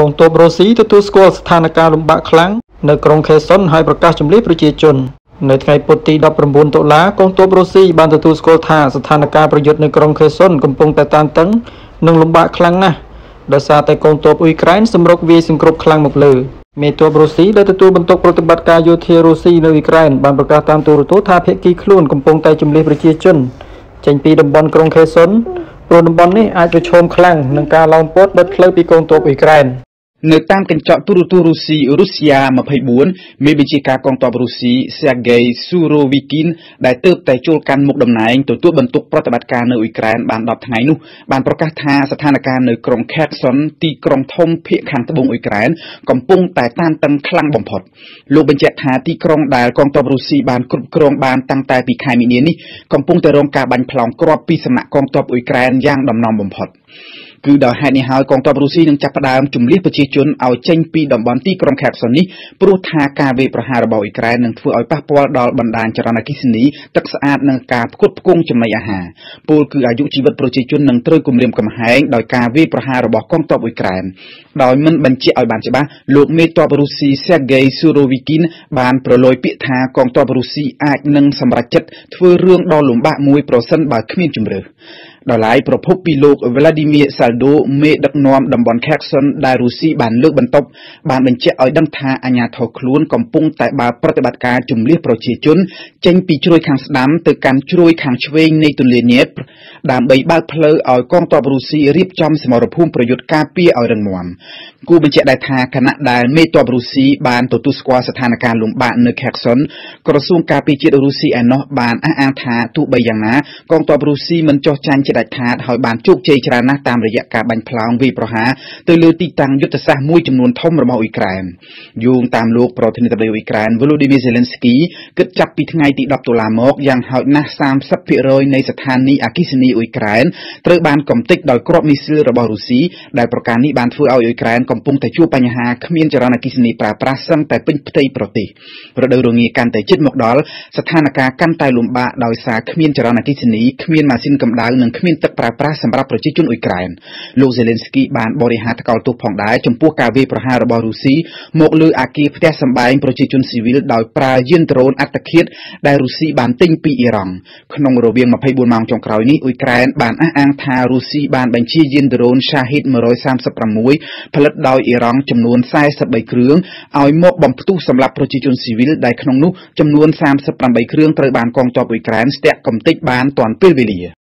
ងទ័ពរុស្ស៊ីទទួលស្គាល់ស្ថានភាពលំបាកខ្លាំងនៅក្រុងខេសុនហើយប្រកាសជំនះប្រជាជននៅថ្ងៃពុធទី19តុលាកងទ័ពរុស្ស៊ីបានទទួលស្គាល់ថាស្ថានភាពប្រយុទ្ធនៅក្រុងខេសុនកំពុងតែតានតឹងនិងលំបាកខ្លាំងណាស់ដោយសារតែកងទ័ពអ៊ុយក្រែនសម្រុកវាយសង្គ្រប់ខ្លាំងមកលើមេទ័ពរុស្ស៊ីដែលទទួលបន្ទុកប្រតិបត្តិការយោធារុស្ស៊ីនៅអ៊ុយក្រែនបានប្រកាសតាមទូរទស្សន៍ថាភាគីខ្លួនកំពុងតែជំនះប្រជាជនចេញពីតំបន់ក្រុងខេសុនព្រោះតំបន់នេះអាចប្រឈមខ្លាំងនឹងការឡោមព័ទ្ធដុតផ្លូវពីកងទ័ពអ៊ុយក្រែននៅតាមកញ្ចក់ទូរទស្សន៍រុស្ស៊ីរុស្យា24មេបញ្ជាការកងទ័ពរុស្ស៊ី Sergei Surovikin ដែលទើបតែចូលកាន់មុខតំណែងទទួលបន្ទុកប្រតិបត្តិការនៅអ៊ុយក្រែនបាន10ថ្ងៃនោះបានប្រកាសថាស្ថានភាពនៅក្រុង Kherson ទីក្រុងធំភាគខាងត្បូងអ៊ុយក្រែនកំពុងតែតានតឹងខ្លាំងបំផុតលោកបញ្ជាក់ថាទីក្រុងដែលកងទ័ពរុស្ស៊ីបានគ្រប់គ្រងបានតាំងតែពីខែមីនានេះកំពុងតែរងការបាញ់ផ្លោងគ្រាប់ពីសំណាក់កងទ័ពអ៊ុយក្រែនយ៉ាងដំណំបំផុតគឺដោយហេតុនេះហើយកងទ័ពរុស្ស៊ីនឹងចាប់ផ្ដើមជំនះប្រជាជនឲ្យចេញពីតំបន់ទីក្រុង Kherson នេះព្រោះថាការវាយប្រហាររបស់អ៊ុយក្រែននឹងធ្វើឲ្យប៉ះពាល់ដល់បណ្ដាញចរន្តអគ្គិសនីទឹកស្អាតនិងការផ្គត់ផ្គង់ចំណីអាហារពលគឺអាយុជីវិតប្រជាជននឹងត្រូវគំរាមកំហែងដោយការវាយប្រហាររបស់កងទ័ពអ៊ុយក្រែនដោយមិនបញ្ជាក់ឲ្យបានច្បាស់លោកមេទ័ពរុស្ស៊ី Sergei Surovikin បានប្រឡូយពាក្យថាកងទ័ពរុស្ស៊ីអាចនឹងសម្រេចចិត្តធ្វើរឿងដ៏លំបាកមួយប្រសិនបើគ្មានជម្រើសដោយឡែកប្រភពពីលោក Vladimir Saldo មេដឹកនាំតំបន់ Kherson ដែលរុស្ស៊ីបានលើកបន្ទប់បានបញ្ជាក់ឲ្យដឹងថាអាជ្ញាធរខ្លួនកំពុងតែបើកប្រតិបត្តិការជំនះប្រជាជនចេញពីជ្រោយខាងស្ដាំទៅកាន់ជ្រោយខាងឆ្វេងនៃទន្លេញេប្រដើម្បីបើកផ្លូវឲ្យកងទ័ពរុស្ស៊ីរៀបចំសមរភូមិប្រយុទ្ធការពារឲ្យរឹងមាំគូបញ្ជាក់ដែរថាខណៈដែលមេទ័ពរុស្ស៊ីបានទទួលស្គាល់ស្ថានភាពលំបាកនៅ Kherson ក្រសួងការពារជាតិរុស្ស៊ីឯណោះបានអះអាងថាទោះបីយ៉ាងណាកងទ័ពរុស្ស៊ីមិនចោះចាញ់ដាច់ខាតហើយបានជោគជ័យច្រើនណាស់តាមរយៈការបាញ់ផ្លោងវាយប្រហារទៅលើទីតាំងយុទ្ធសាស្ត្រមួយចំនួនធំរបស់អ៊ុយក្រែនយោងតាមលោកប្រធានាធិបតីអ៊ុយក្រែន Volodymyr Zelensky គិតចាប់ពីថ្ងៃទី10តុលាមកយ៉ាងហោចណាស់ 30% នៃស្ថានីយ៍អគ្គិសនីអ៊ុយក្រែនត្រូវបានកំទេចដោយគ្រាប់មីស៊ីលរបស់រុស្ស៊ីដែលប្រការនេះបានធ្វើឲ្យអ៊ុយក្រែនកំពុងតែជួបបញ្ហាគ្មានចរន្តអគ្គិសនីប្រើប្រាស់សឹងតែពេញផ្ទៃប្រទេសរដូវរងាកាន់តែជិតមកដល់ស្ថានភាពកាន់តែលំបាកដោយសារគ្មានចរន្តអគ្គិសនីគ្មានម៉ាស៊ីនកម្ដៅនិងគ្មានទឹកប្រើប្រាស់សម្រាប់ប្រជាជនអ៊ុយក្រែនលោក Zelensky បានបរិហារថ្កោលទោសផងដែរចំពោះការវាយប្រហាររបស់រុស្ស៊ីមកលើអគារផ្ទះសម្បែងប្រជាជនស៊ីវិលដោយប្រើយានដ្រូនអត្តឃាតដែលរុស្ស៊ីបានទិញពីអ៊ីរ៉ង់ក្នុងរវាង24ម៉ោងចុងក្រោយនេះអ៊ុយក្រែនបានអះអាងថារុស្ស៊ីបានបញ្ជាយានដ្រូន Shahid 136ផលិតដោយអ៊ីរ៉ង់ចំនួន43គ្រឿងឲ្យមកបំផ្ទុះសម្រាប់ប្រជាជនស៊ីវិលដែលក្នុងនោះចំនួន38គ្រឿងត្រូវបានកងទ័ពអ៊ុយក្រែនស្ទាក់កំទេចបានទាន់ពេលវេលា